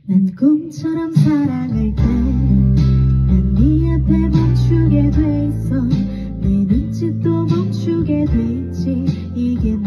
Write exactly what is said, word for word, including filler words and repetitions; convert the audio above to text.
난 꿈처럼 사랑할게. 난 네 앞에 멈추게 돼 있어. 내 눈짓도 멈추게 돼 있지. 이게